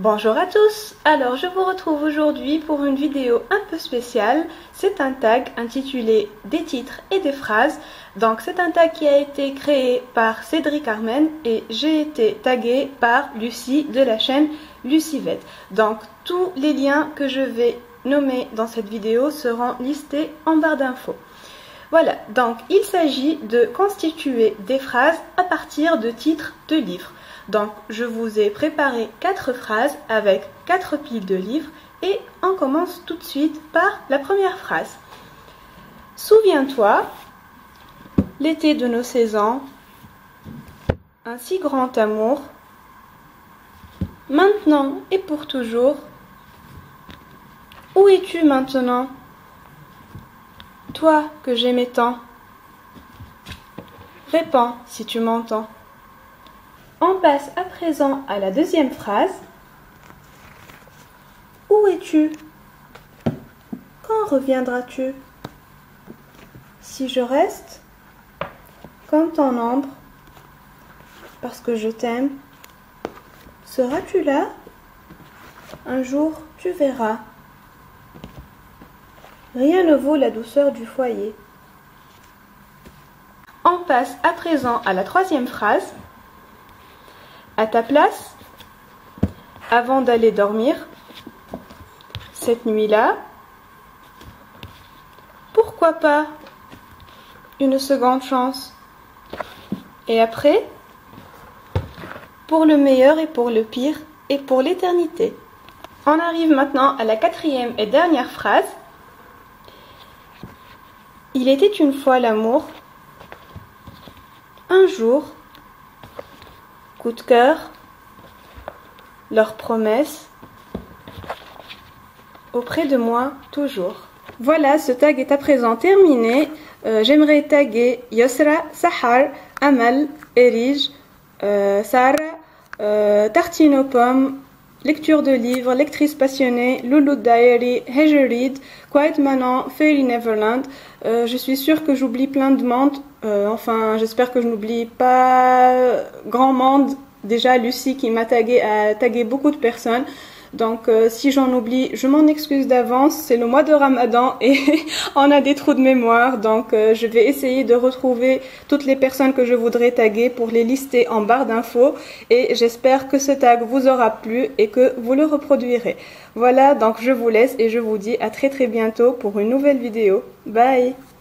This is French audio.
Bonjour à tous, alors je vous retrouve aujourd'hui pour une vidéo un peu spéciale. C'est un tag intitulé des titres et des phrases. Donc c'est un tag qui a été créé par Cédric Armen et j'ai été taguée par Lucie de la chaîne Lucivette. Donc tous les liens que je vais nommer dans cette vidéo seront listés en barre d'infos. Voilà, donc il s'agit de constituer des phrases à partir de titres de livres. Donc je vous ai préparé 4 phrases avec 4 piles de livres et on commence tout de suite par la première phrase. Souviens-toi, l'été de nos 16 ans, un si grand amour, maintenant et pour toujours, où es-tu maintenant? Toi que j'aimais tant, réponds si tu m'entends. On passe à présent à la deuxième phrase. Où es-tu? Quand reviendras-tu? Si je reste, comme ton ombre, parce que je t'aime, seras-tu là? Un jour, tu verras. Rien ne vaut la douceur du foyer. On passe à présent à la troisième phrase. À ta place, avant d'aller dormir, cette nuit-là, pourquoi pas une seconde chance? Et après, pour le meilleur et pour le pire et pour l'éternité. On arrive maintenant à la quatrième et dernière phrase. Il était une fois l'amour, un jour, coup de cœur, leurs promesses, auprès de moi toujours. Voilà, ce tag est à présent terminé. J'aimerais taguer Yosra, Sahar, Amal, Erij, Sarah, Tartine aux pommes, lecture de livres, lectrice passionnée, Loulou Diary, Hejerid, Quiet Manon, Fairy Neverland. Je suis sûre que j'oublie plein de monde. Enfin, j'espère que je n'oublie pas grand monde. Déjà, Lucie qui m'a tagué a tagué beaucoup de personnes. Donc, si j'en oublie, je m'en excuse d'avance. C'est le mois de Ramadan et on a des trous de mémoire. Donc, je vais essayer de retrouver toutes les personnes que je voudrais taguer pour les lister en barre d'infos. Et j'espère que ce tag vous aura plu et que vous le reproduirez. Voilà, donc je vous laisse et je vous dis à très bientôt pour une nouvelle vidéo. Bye!